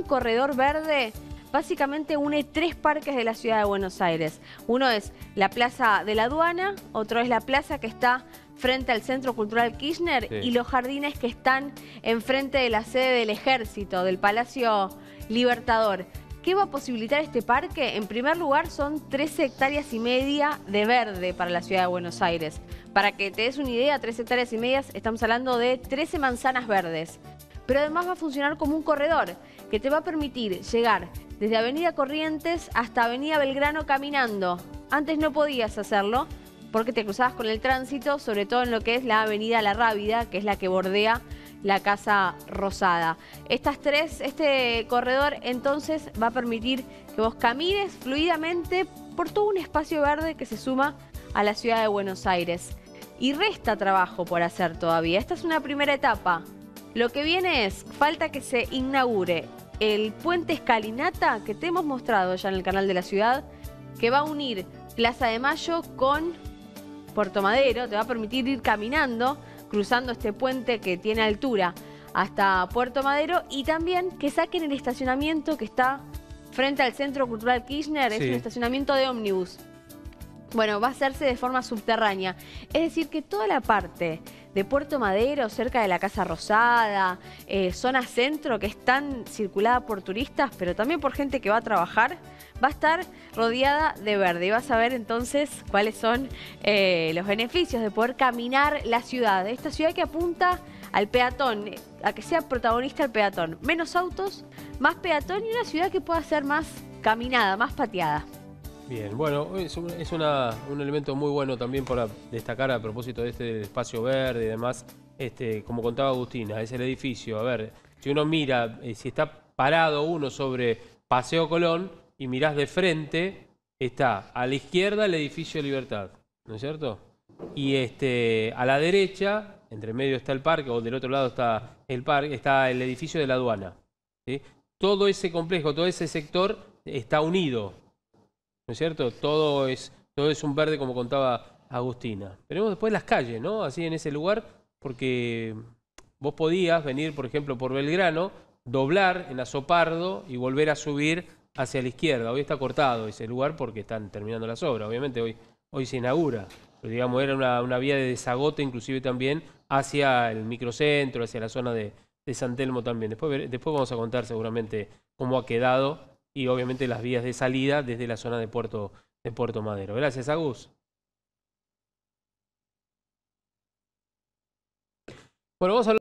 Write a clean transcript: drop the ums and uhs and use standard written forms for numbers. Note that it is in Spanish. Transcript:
un corredor verde básicamente une 3 parques de la ciudad de Buenos Aires. Uno es la Plaza de la Aduana, otro es la plaza que está frente al Centro Cultural Kirchner, Sí. y los jardines que están enfrente de la sede del Ejército, del Palacio Libertador. ¿Qué va a posibilitar este parque? En primer lugar, son 13,5 hectáreas de verde para la ciudad de Buenos Aires. Para que te des una idea, 13,5 hectáreas, estamos hablando de 13 manzanas verdes. Pero además va a funcionar como un corredor que te va a permitir llegar desde Avenida Corrientes hasta Avenida Belgrano caminando. Antes no podías hacerlo porque te cruzabas con el tránsito, sobre todo en lo que es la Avenida La Rábida, que es la que bordea la Casa Rosada. Este corredor entonces va a permitir que vos camines fluidamente por todo un espacio verde que se suma a la ciudad de Buenos Aires. Y resta trabajo por hacer todavía. Esta es una primera etapa. Lo que viene es, falta que se inaugure el puente Escalinata, que te hemos mostrado ya en el canal de la ciudad, que va a unir Plaza de Mayo con Puerto Madero. Te va a permitir ir caminando, cruzando este puente que tiene altura hasta Puerto Madero, y también que saquen el estacionamiento que está frente al Centro Cultural Kirchner. Sí. Es un estacionamiento de ómnibus. Bueno, va a hacerse de forma subterránea. Es decir, que toda la parte de Puerto Madero, cerca de la Casa Rosada, zona centro, que es tan circulada por turistas, pero también por gente que va a trabajar, va a estar rodeada de verde. Y vas a ver entonces cuáles son los beneficios de poder caminar la ciudad. Esta ciudad que apunta al peatón, a que sea protagonista el peatón. Menos autos, más peatón, y una ciudad que pueda ser más caminada, más pateada. Bien, bueno, es un elemento muy bueno también para destacar a propósito de este espacio verde y demás. Como contaba Agustina, es el edificio. A ver, si uno mira, si está parado uno sobre Paseo Colón y mirás de frente, está a la izquierda el edificio Libertad, ¿no es cierto? Y a la derecha, entre medio está el parque, o del otro lado está el parque, está el edificio de la aduana, ¿sí? Todo ese complejo, todo ese sector está unido, ¿no es cierto? Todo es un verde, como contaba Agustina. Tenemos después las calles, ¿no? Así en ese lugar, porque vos podías venir, por ejemplo, por Belgrano, doblar en Azopardo y volver a subir hacia la izquierda. Hoy está cortado ese lugar porque están terminando las obras. Obviamente hoy se inaugura. Pero digamos, era una vía de desagote inclusive también hacia el microcentro, hacia la zona de San Telmo también. Después vamos a contar seguramente cómo ha quedado, y obviamente las vías de salida desde la zona de Puerto Madero. Gracias, Agus. Bueno, vamos a hablar